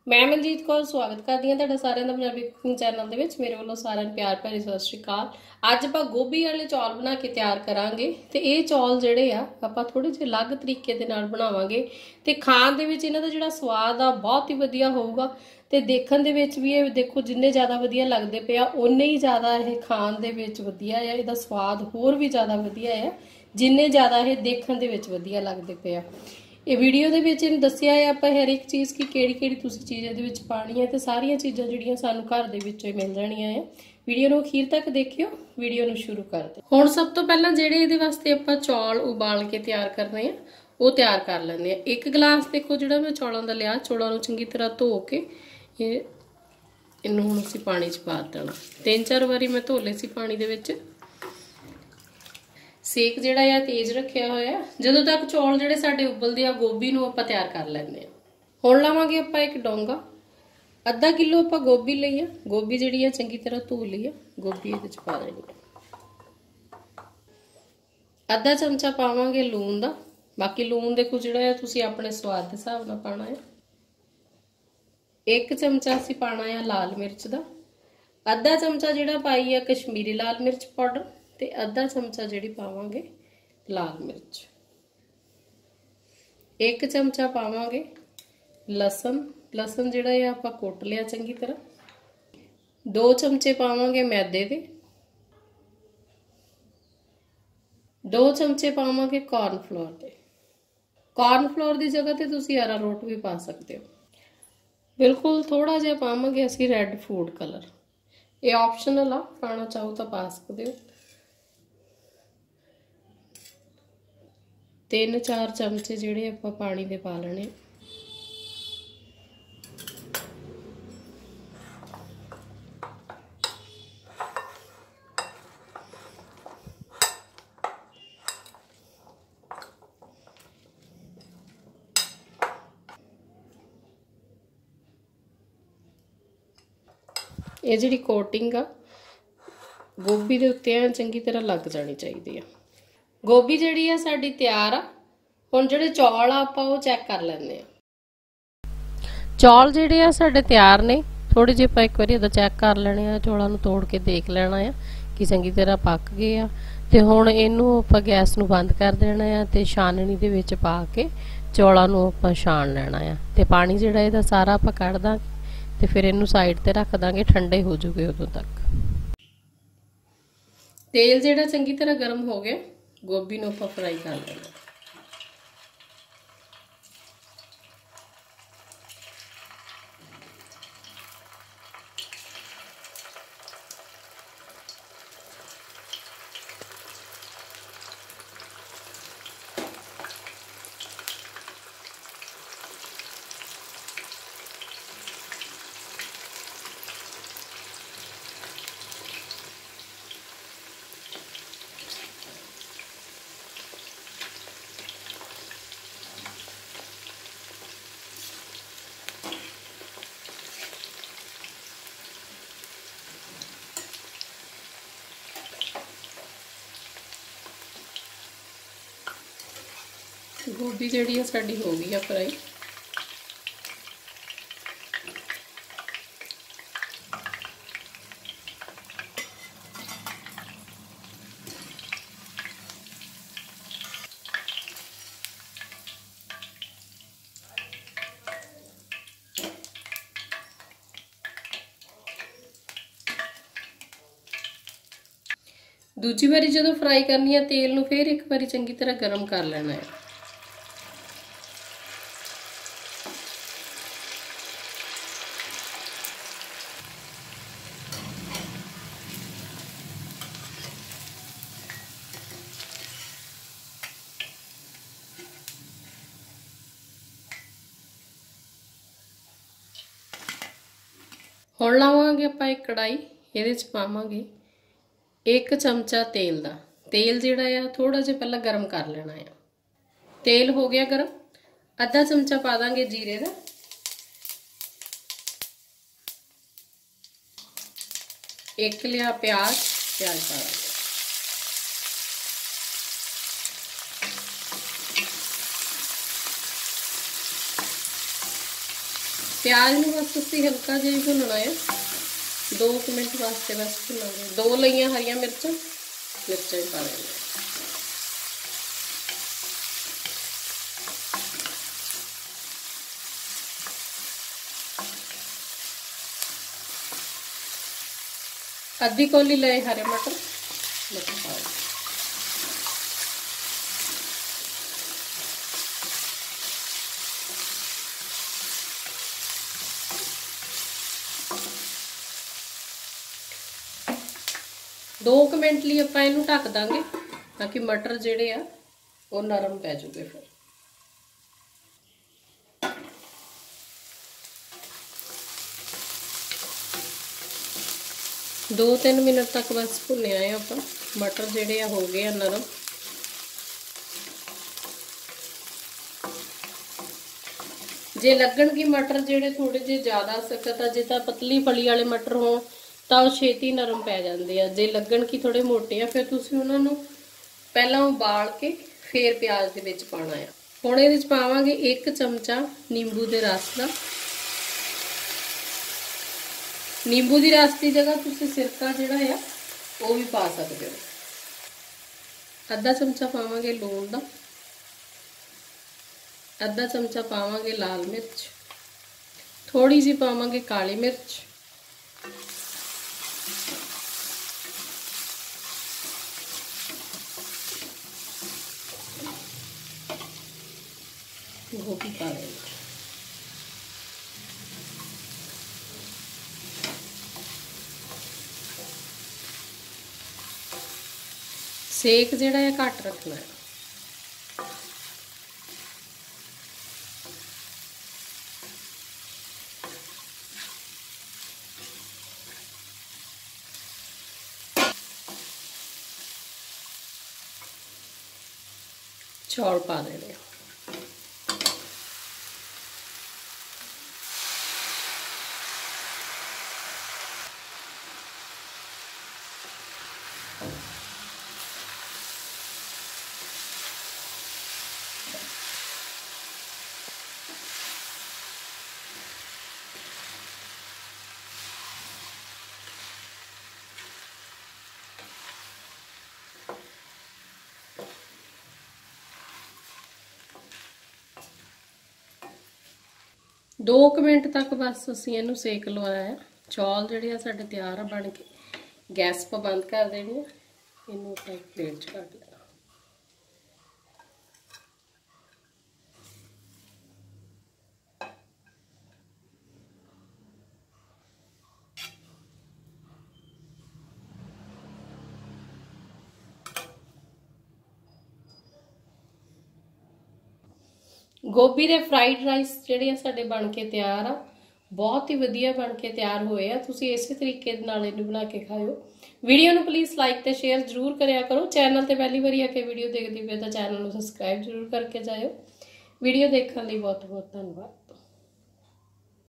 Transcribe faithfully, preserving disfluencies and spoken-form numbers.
मैं मनजीत कौर स्वागत करती हाँ तुहाडा सारिਆਂ ਦਾ ਪੰਜਾਬੀ कुकिंग चैनल ਦੇ ਵਿੱਚ। ਮੇਰੇ ਵੱਲੋਂ ਸਾਰਿਆਂ ਨੂੰ ਪਿਆਰ ਭਰੀ ਸਤਿ ਸ਼੍ਰੀ ਅਕਾਲ। ਅੱਜ ਆਪਾਂ ਗੋਭੀ ਵਾਲੇ ਚੌਲ ਬਣਾ ਕੇ ਤਿਆਰ ਕਰਾਂਗੇ ਤੇ ਇਹ ਚੌਲ ਜਿਹੜੇ ਆ ਆਪਾਂ ਥੋੜੇ ਜਿਹੇ ਅਲੱਗ ਤਰੀਕੇ ਦੇ ਨਾਲ ਬਣਾਵਾਂਗੇ ਤੇ ਖਾਣ ਦੇ ਵਿੱਚ ਇਹਨਾਂ ਦਾ ਜਿਹੜਾ ਸਵਾਦ ਆ ਬਹੁਤ ਹੀ ਵਧੀਆ ਹੋਊਗਾ ਤੇ ਦੇਖਣ ਦੇ ਵਿੱਚ ਵੀ ਇਹ ਦੇਖੋ ਜਿੰਨੇ ਜ਼ਿਆਦਾ ਵਧੀਆ ਲੱਗਦੇ ਪਿਆ ਉਨੇ ਹੀ ਜ਼ਿਆਦਾ ਇਹ ਖਾਣ ਦੇ ਵਿੱਚ ਵਧੀਆ ਆ। ਇਹਦਾ ਸਵਾਦ ਹੋਰ ਵੀ ਜ਼ਿਆਦਾ ਵਧੀਆ ਆ ਜਿੰਨੇ ਜ਼ਿਆਦਾ ਇਹ ਦੇਖਣ ਦੇ ਵਿੱਚ ਵਧੀਆ ਲੱਗਦੇ ਪਿਆ। ਇਹ ਵੀਡੀਓ ਦੇ ਵਿੱਚ ਇਹਨੂੰ ਦੱਸਿਆ ਹੈ ਆਪਾਂ ਹਰ ਇੱਕ ਚੀਜ਼ ਕੀ ਕਿਹੜੀ ਕਿਹੜੀ ਤੁਸੀਂ ਚੀਜ਼ ਇਹਦੇ ਵਿੱਚ ਪਾਣੀ ਹੈ ਤੇ ਸਾਰੀਆਂ ਚੀਜ਼ਾਂ ਜਿਹੜੀਆਂ ਸਾਨੂੰ ਘਰ ਦੇ ਵਿੱਚੋਂ ਹੀ ਮਿਲ ਜਾਣੀਆਂ ਆ। ਵੀਡੀਓ ਨੂੰ ਅਖੀਰ ਤੱਕ ਦੇਖਿਓ। ਵੀਡੀਓ ਨੂੰ ਸ਼ੁਰੂ ਕਰਦੇ ਹੁਣ ਸਭ ਤੋਂ ਪਹਿਲਾਂ ਜਿਹੜੇ ਇਹਦੇ ਵਾਸਤੇ ਆਪਾਂ ਚੌਲ ਉਬਾਲ ਕੇ ਤਿਆਰ ਕਰਨੇ ਆ ਉਹ ਤਿਆਰ ਕਰ ਲੈਂਦੇ ਆ। ਇੱਕ ਗਲਾਸ ਦੇਖੋ ਜਿਹੜਾ ਮੈਂ ਚੌਲਾਂ ਦਾ ਲਿਆ, ਚੌਲਾਂ ਨੂੰ ਚੰਗੀ ਤਰ੍ਹਾਂ ਧੋ ਕੇ ਇਹ ਇਹਨੂੰ ਹੁਣ ਅਸੀਂ ਪਾਣੀ 'ਚ ਪਾ ਦੇਣਾ। ਤਿੰਨ ਚਾਰ ਵਾਰੀ ਮੈਂ ਧੋ ਲਏ ਸੀ ਪਾਣੀ ਦੇ ਵਿੱਚ। सेक जिहड़ा आ तेज रखिया होया। जदों तक चौल जिहड़े साडे उबलदे आ गोभी नूं आपां तैयार कर लैंदे आ। हुण लावांगे आपां एक डोंगा। अद्धा किलो आपां गोभी लई आ। गोभी जिहड़ी आ चंगी तरह धो लई आ। गोभी इहदे च पा देनी आ। अद्धा चमचा पावांगे लूण दा। बाकी लूण देखो जिहड़ा आ तुसीं अपने स्वाद दे हिसाब नाल पाना है। एक चमचा असीं पाना आ लाल मिर्च दा। अद्धा चमचा जिहड़ा पाई आ कश्मीरी लाल मिर्च पाउडर ते अद्धा चमचा जिहड़ी पावांगे लाल मिर्च। एक चमचा पावांगे लसन। लसन जिहड़ा है आपां कुट लिया चंगी तरह। दो चमचे पावांगे मैदे दे। दो चमचे पावांगे कॉर्नफ्लोर दे। कॉर्नफ्लोर की जगह ते तुसीं अरारोट भी पा सकते हो। बिल्कुल थोड़ा जिहा पावांगे असीं रैड फूड कलर। ये ऑप्शनल आ, पाना चाहो तो पा सकते हो। तीन चार चमचे जिहड़े आपां पानी दे पा लेने। ये जिहड़ी कोटिंग आ गोभी दे उत्ते ऐ चंगी तरह लग जानी चाहिदी आ। गोभी जिहड़ी आ साडी तैयार आ। हुण जिहड़े चौल आ आपां ओह चैक कर लैंदे आ। चौल जिहड़े आ साडे तैयार ने। थोड़े जिहे आपां इक वारी इहदा चैक कर लेने आ। चौलां नूं तोड़ के देख लेना आ कि चंगी तरह पक गए आ ते हुण इहनूं आपां गैस नूं बंद कर देना आ ते छाननी दे विच पा के चौलां नूं आपां छान लेना आ ते पानी जिहड़ा इहदा सारा आपां कढ दांगे ते फिर इहनूं साइड ते रख दांगे ठंडे हो जूगे उदों तक। तेल जिहड़ा चंगी तरह गर्म हो गया गोभी नूं आपां फ्राई कर लेना। गोभी जिहड़ी है साडी हो गई है फ्राई। दूजी बारी जदों फ्राई करनी है तेल नूं फिर एक बारी चंगी तरह गर्म कर लेना है। हुण लावांगे आपां एक कढ़ाई। इहदे च पावांगे एक चमचा तेल दा। तेल जिहड़ा आ थोड़ा जिहा पहला गर्म कर लेना है। तेल हो गया गर्म। अद्धा चमचा पा दांगे जीरे दा। एक लिया प्याज। प्याज पा दांगे। प्याज नूं बस तुसीं हल्का जिहा ही भुन्नना है, दो कुछ मिनट वास्ते बस भुनांगे। दो लईआं हरियां मिर्चां मिर्चां ही पा देंगे। आधी कौली लए हरे मटर मटर पा देंगे। दो क मिनट लिए आपां इहनूं ढक दांगे ताकि मटर जिहड़े आ वो नरम पै जूगे। फिर दो तीन मिनट तक बस भुन्निया है आपां, मटर जिहड़े आ हो गए आ नरम। जे लगन कि मटर जिहड़े थोड़े जे ज़्यादा सख्त आ, जे तां पतली फली वाले मटर हो तो छेती नरम पै जाते हैं। जे लगन कि थोड़े मोटे आ फिर तुसीं उन्हां नूं पहलां उबाल के फिर प्याज दे विच पाना है। हुण इहदे विच पावांगे एक चमचा नींबू दे रस दा। नींबू दी रस की जगह तुसीं सिरका जिहड़ा आ वो भी पा सकदे हो। अद्धा चमचा पावांगे लूण दा, अद्धा चमचा पावांगे लाल मिर्च, थोड़ी जी पावांगे काली मिर्च, गोभी पा देंगे। सेक जिहड़ा है घट रखना है। चौल पा देने। दो क मिनट तक बस असीं इहनूं सेक लवाया है। चौल जिहड़े आ साडे तैयार आ बन के। गैस पर बंद कर देनी है। इहनूं आपां एक प्लेट च कढ लेना। गोभी दे फ्राइड राइस जिहड़े साडे बन के तैयार आ, बहुत ही वधिया बन के तैयार होए आ। तुसीं इसे तरीके नाल इहनूं बना के खाओ। वीडियो नूं प्लीज़ लाइक ते शेयर जरूर करिया करो। चैनल ते पहली बारी आके वीडियो देखदी पे तो चैनल नूं सबसक्राइब जरूर करके जाओ। वीडियो देखने लई बहुत बहुत धन्नवाद।